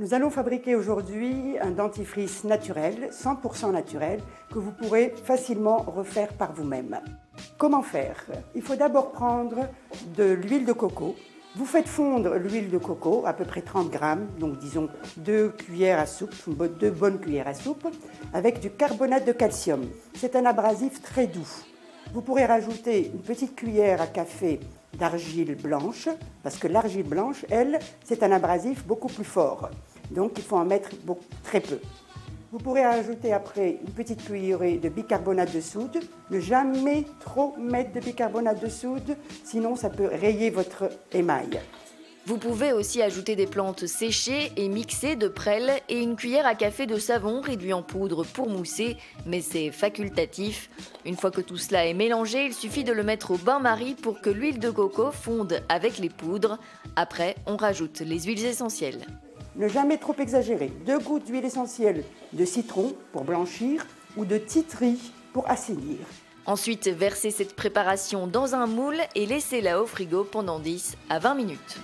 Nous allons fabriquer aujourd'hui un dentifrice naturel, 100% naturel, que vous pourrez facilement refaire par vous-même. Comment faire? Il faut d'abord prendre de l'huile de coco. Vous faites fondre l'huile de coco, à peu près 30 grammes, donc disons 2 cuillères à soupe, 2 bonnes cuillères à soupe, avec du carbonate de calcium. C'est un abrasif très doux. Vous pourrez rajouter une petite cuillère à café d'argile blanche, parce que l'argile blanche, elle, c'est un abrasif beaucoup plus fort. Donc il faut en mettre très peu. Vous pourrez ajouter après une petite cuillerée de bicarbonate de soude. Ne jamais trop mettre de bicarbonate de soude, sinon ça peut rayer votre émail. Vous pouvez aussi ajouter des plantes séchées et mixer de prêle et une cuillère à café de savon réduit en poudre pour mousser, mais c'est facultatif. Une fois que tout cela est mélangé, il suffit de le mettre au bain-marie pour que l'huile de coco fonde avec les poudres. Après, on rajoute les huiles essentielles. Ne jamais trop exagérer. 2 gouttes d'huile essentielle de citron pour blanchir ou de titri pour assainir. Ensuite, versez cette préparation dans un moule et laissez-la au frigo pendant 10 à 20 minutes.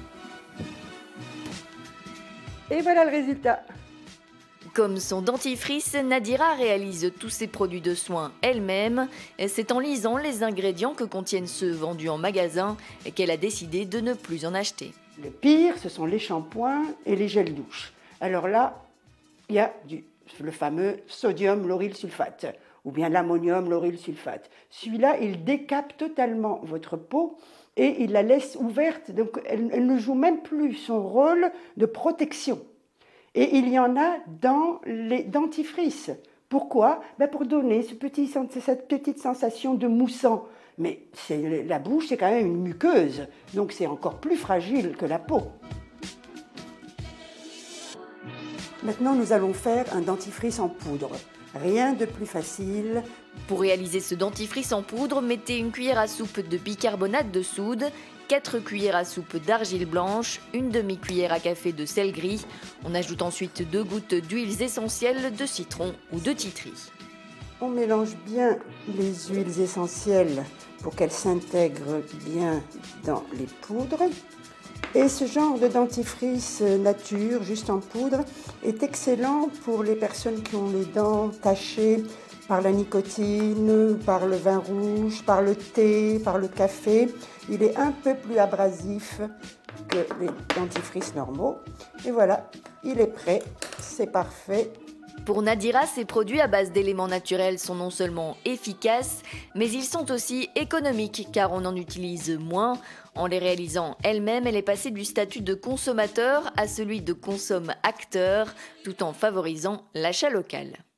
Et voilà le résultat. Comme son dentifrice, Nadira réalise tous ses produits de soins elle-même. C'est en lisant les ingrédients que contiennent ceux vendus en magasin qu'elle a décidé de ne plus en acheter. Le pire, ce sont les shampoings et les gels douche. Alors là, il y a le fameux sodium lauryl sulfate ou bien l'ammonium lauryl sulfate. Celui-là, il décape totalement votre peau et il la laisse ouverte, donc elle ne joue même plus son rôle de protection. Et il y en a dans les dentifrices. Pourquoi? Pour donner cette petite sensation de moussant. Mais la bouche, c'est quand même une muqueuse, donc c'est encore plus fragile que la peau. Maintenant, nous allons faire un dentifrice en poudre. Rien de plus facile. Pour réaliser ce dentifrice en poudre, mettez une cuillère à soupe de bicarbonate de soude, 4 cuillères à soupe d'argile blanche, une demi-cuillère à café de sel gris. On ajoute ensuite 2 gouttes d'huiles essentielles de citron ou de titri. On mélange bien les huiles essentielles pour qu'elles s'intègrent bien dans les poudres. Et ce genre de dentifrice nature, juste en poudre, est excellent pour les personnes qui ont les dents tachées par la nicotine, par le vin rouge, par le thé, par le café. Il est un peu plus abrasif que les dentifrices normaux. Et voilà, il est prêt, c'est parfait. Pour Nadira, ces produits à base d'éléments naturels sont non seulement efficaces, mais ils sont aussi économiques car on en utilise moins. En les réalisant elle-même, elle est passée du statut de consommateur à celui de consomme-acteur, tout en favorisant l'achat local.